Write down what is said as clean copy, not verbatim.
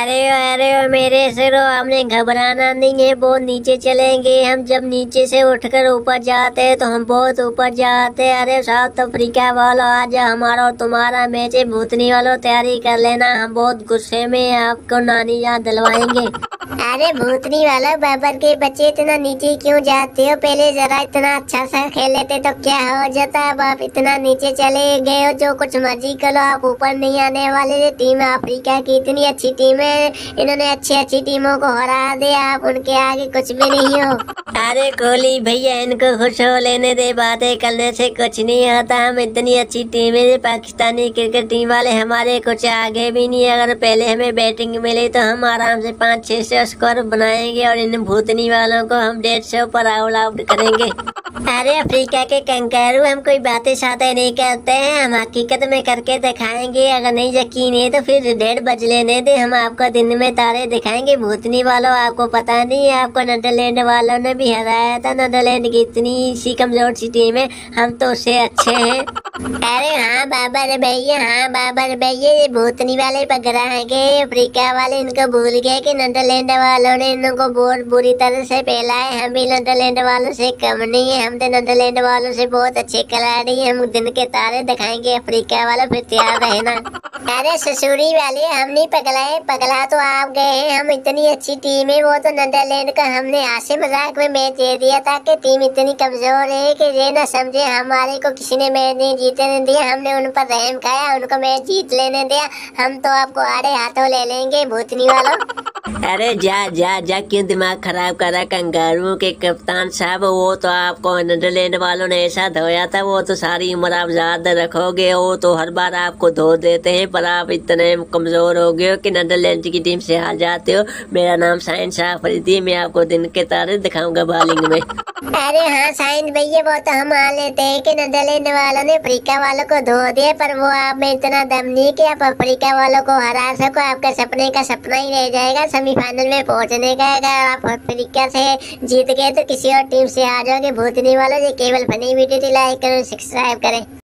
अरे अरे मेरे सिरो, हमने घबराना नहीं है, बहुत नीचे चलेंगे हम। जब नीचे से उठकर ऊपर जाते हैं तो हम बहुत ऊपर जाते हैं। अरे साउथ अफ्रीका वालों, आज हमारा और तुम्हारा मैच है। भूतनी वालों तैयारी कर लेना, हम बहुत गुस्से में हैं, आपको नानी याद दिलवाएंगे। अरे भूतनी वाला, बाबर के बच्चे इतना नीचे क्यों जाते हो? पहले जरा इतना अच्छा सा खेल लेते तो क्या हो जाता। अब आप इतना नीचे चले गए हो, जो कुछ मर्जी करो, आप ऊपर नहीं आने वाले। टीम अफ्रीका की इतनी अच्छी टीम है, इन्होंने अच्छी अच्छी टीमों को हरा दिया, आप उनके आगे कुछ भी नहीं हो। अरे कोहली भैया, इनको खुश हो लेने दे, बातें करने से कुछ नहीं होता। हम इतनी अच्छी टीम है, पाकिस्तानी क्रिकेट टीम वाले हमारे कुछ आगे भी नहीं। अगर पहले हमें बैटिंग मिली तो हम आराम से 500-600 स्कोर बनाएंगे और इन भूतनी वालों को हम 150 पर आउट आउट करेंगे। अरे अफ्रीका के कंगारू, हम कोई बातें सातें नहीं करते हैं, हम हकीकत में करके दिखाएंगे। अगर नहीं यकीन है तो फिर 1:30 बज लेने दे, हम आपको दिन में तारे दिखाएंगे। भूतनी वालों, आपको पता नहीं है, आपको नीदरलैंड वालों ने भी हराया था। नीदरलैंड की इतनी सी कमजोर सी टीम है, हम तो उससे अच्छे हैं। अरे हाँ बाबर भैया, हाँ बाबर भैया, ये भूतनी वाले पकड़ा गए। अफ्रीका वाले इनको भूल गए कि नीदरलैंड वालों ने इनको बहुत बुरी तरह से फैला है। हम भी नीदरलैंड वालों से कम नहीं है, हम तो नीदरलैंड वालों से बहुत अच्छे खिलाड़ी हैं। हम दिन के तारे दिखाएंगे अफ्रीका वालों, फिर तैयार रहना। अरे ससुरी वाले, हम नहीं पगलाए, पगला तो आप गए हैं। हम इतनी अच्छी टीम है, वो तो नीदरलैंड का हमने हास्य मजाक में मैच दे दिया था कि टीम इतनी कमजोर है कि ये ना समझे हमारे को किसी ने मैच नहीं जीतने दिया। हमने उन पर रहम खाया, उनको मैच जीत लेने दिया। हम तो आपको आड़े हाथों ले लेंगे भूतनी वालों। अरे जा जा जा, क्यों दिमाग खराब करा? कंगारुओं के कप्तान साहब, वो तो आपको नीदरलैंड वालों ने ऐसा धोया था, वो तो सारी उम्र आप याद रखोगे। वो तो हर बार आपको धो देते हैं, पर आप इतने कमजोर हो गए हो कि नीदरलैंड की टीम से हार जाते हो। मेरा नाम साइन आफरीदी, मैं आपको दिन के तारे दिखाऊंगा बॉलिंग में। अरे हाँ साइंस भैया, वो तो हम मान लेते हैं कि नीदरलैंड वालों ने अफ्रीका वालों को धो दिया, पर वो आप में इतना दम नहीं कि आप अफ्रीका वालों को हरा सको। आपका सपने का सपना ही रह जाएगा सेमीफाइनल में पहुंचने का। अगर आप अफ्रीका से जीत गए तो किसी और टीम से आ जाओगे। भूतनी वालों, ये केवल फनी वीडियो लाइक करें, सब्सक्राइब करें।